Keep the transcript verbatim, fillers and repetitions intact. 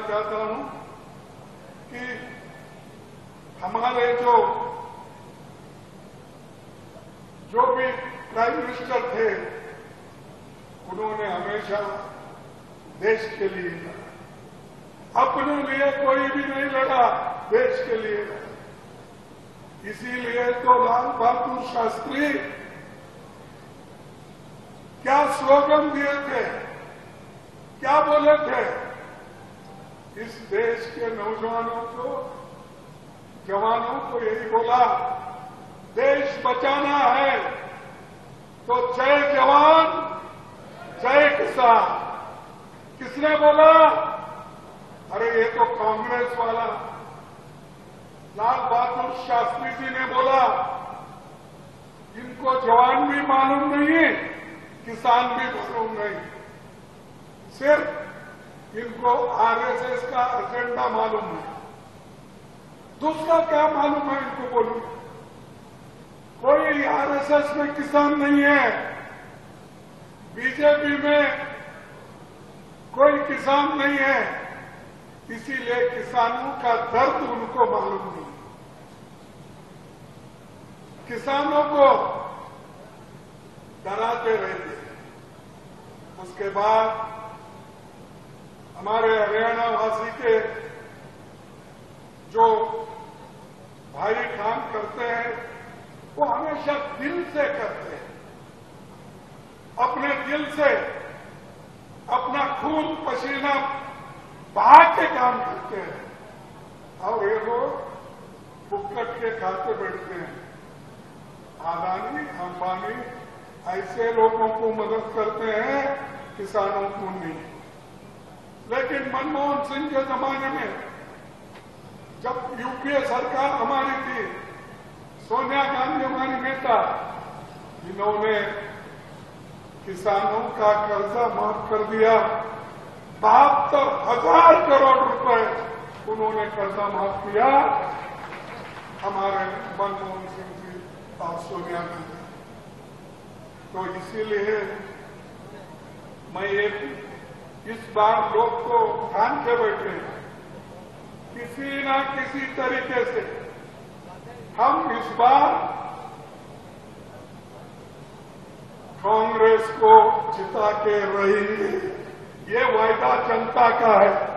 चाहता हूं कि हमारे जो जो भी प्राइम मिनिस्टर थे उन्होंने हमेशा देश के लिए लड़ा, अपने लिए कोई भी नहीं लड़ा, देश के लिए लड़ा। इसीलिए तो लाल बहादुर शास्त्री क्या स्लोगन दिए थे, क्या बोले थे? इस देश के नौजवानों को, जवानों को यही बोला, देश बचाना है तो जय जवान जय किसान। किसने बोला? अरे ये तो कांग्रेस वाला लाल बहादुर शास्त्री जी ने बोला। इनको जवान भी मालूम नहीं, किसान भी मालूम नहीं, सिर्फ इनको आरएसएस का एजेंडा मालूम है। दूसरा क्या मालूम है इनको? बोलूं, कोई आरएसएस में किसान नहीं है, बीजेपी में कोई किसान नहीं है, इसीलिए किसानों का दर्द उनको मालूम नहीं। किसानों को डराते रहते। उसके बाद हमारे हरियाणा वासी के जो भाई काम करते हैं वो हमेशा दिल से करते हैं, अपने दिल से अपना खून पसीना बहा के काम करते हैं। और ये लोग फुक्कट के खाते बैठते हैं। अदानी, अंबानी ऐसे लोगों को मदद करते हैं, किसानों को नहीं। लेकिन मनमोहन सिंह के जमाने में जब यूपीए सरकार हमारी थी, सोनिया गांधी हमारी नेता, इन्होंने किसानों का कर्जा माफ कर दिया। बहत्तर हजार करोड़ रुपए उन्होंने कर्जा माफ किया, हमारे मनमोहन सिंह जी और सोनिया गांधी। तो इसीलिए मैं एक इस बार लोग को ध्यान के बैठे, किसी न किसी तरीके से हम इस बार कांग्रेस को जिता के रहेंगे। ये वायदा जनता का है।